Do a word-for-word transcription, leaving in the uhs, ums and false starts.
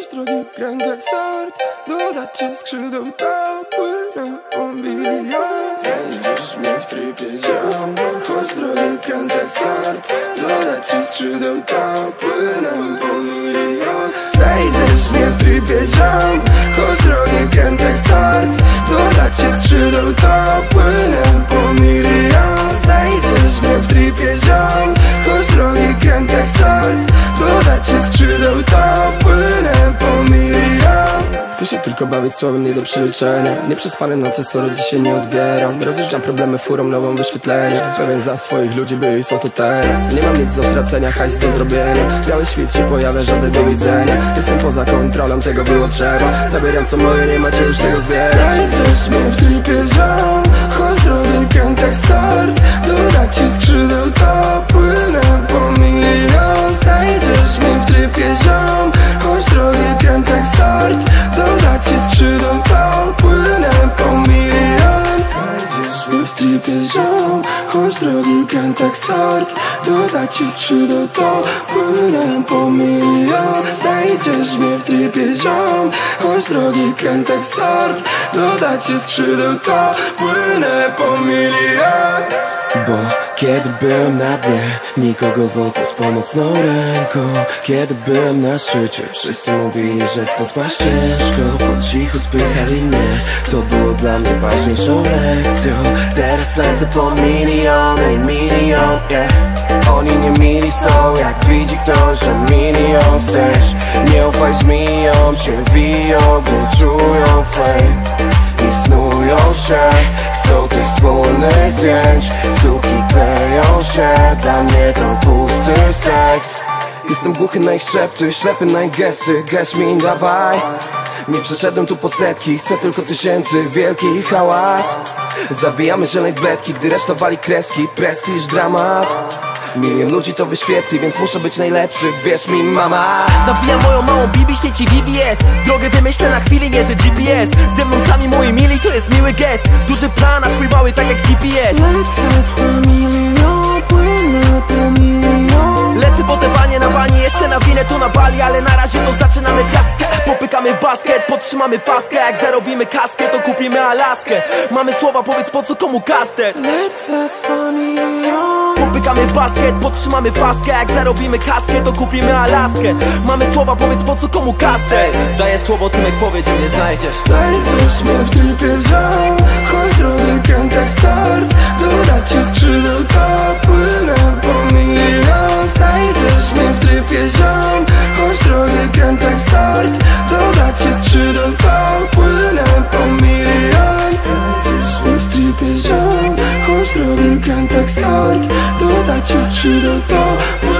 Choć drogi kręt jak sort, dodać ci skrzydeł, to płynę po milion. Znajdziesz mnie w tripie ziom. Choć drogi kręt jak sort, dodać ci skrzydeł, to płynę po milion. Znajdziesz mnie w tripie ziom. Choć drogi kręt jak sort, dodać ci skrzydeł, to płynę po milion. Znajdziesz mnie w tripie ziom. Choć drogi kręt jak sort, dodać ci skrzydeł, to płynę po milion. Chcę się tylko bawić słowem, nie do przeliczenia. Nieprzespane noce, sorry, dzisiaj nie odbieram. Rozjeżdżam problemy furą, nową wyświetlenie. Pewien za swoich ludzi byli, są to teraz. Nie mam nic do stracenia, hajs do zrobienia. Biały świt się pojawia, żadne do widzenia. Jestem poza kontrolą, tego było trzeba. Zabieram co moje, nie macie już czego zbierać. Znajdziesz mnie w tripie ziom. Choć drogi kręt jak sort, dodać ci skrzydeł, to płynę po milion. Znajdziesz mnie w tripie ziom. Choć drogi kręt jak sort, dodać ci skrzydeł, to płynę po milion. Znajdziesz mnie w tripie ziom. Choć drogi kręt jak sort, dodać ci skrzydeł, to płynę po milion. Znajdziesz mnie w tripie ziom. Choć drogi kręt jak sort, dodać ci skrzydeł, to płynę po milion. Bo kiedy byłem na dnie, nikogo wokół z pomocną ręką. Kiedy byłem na szczycie, wszyscy mówili, że stąd spaść ciężko. Po cichu spychali mnie, to było dla mnie ważniejszą lekcją. Teraz lecę po miliony i milion, yeah. Oni nie mili są, jak widzi ktoś, że milion chcesz. Nie ufaj zmieniom, się wiją, gdy czują fame i snują się. Chcą tych wspólnych zdjęć, suki kleją się. Dla mnie to pusty seks. Jestem głuchy na ich szepty, ślepy na ich gesty. Gaś mi, dawaj. Nie przeszedłem tu po setki, chcę tylko tysięcy, wielki hałas. Zawijamy zieleń w bledki, gdy reszta wali kreski. Prestiż, dramat. Milion ludzi to wyświetli, więc muszę być najlepszy, wierz mi, mama. Zawijam moją małą Bibi, świeci V V S. Drogę wymyślę na chwili, nie że G P S. Ze mną sami moi mili, to jest miły gest. Duży plan, a twój mały tak jak G P S. Lecę z familią, płynę po milion. Lecę po te banie na bani, jeszcze na winę to na Bali. Ale na razie to zaczynamy kaskę. Popykamy w basket, podtrzymamy faskę. Jak zarobimy kaskę, to kupimy Alaskę. Mamy słowa, powiedz po co komu kastet. Lecę z familią. Popykamy w basket, podtrzymamy faskę. Jak zarobimy kaskę, to kupimy Alaskę. Mamy słowa, powiedz po co komu kastet. Daję słowo, Tymek powie, gdzie mnie znajdziesz. Znajdziesz mnie w tripie ziom. Choć drogi kręt jak sort, dodać ci skrzydeł, to płynę po milion. Znajdziesz mnie w tripie ziom. Choć drogi kręt jak sort, dodać ci skrzydeł, to płynę po milion. Znajdziesz mnie w tripie ziom. Choć drogi kręt jak sort, dodać ci skrzydeł, to płynę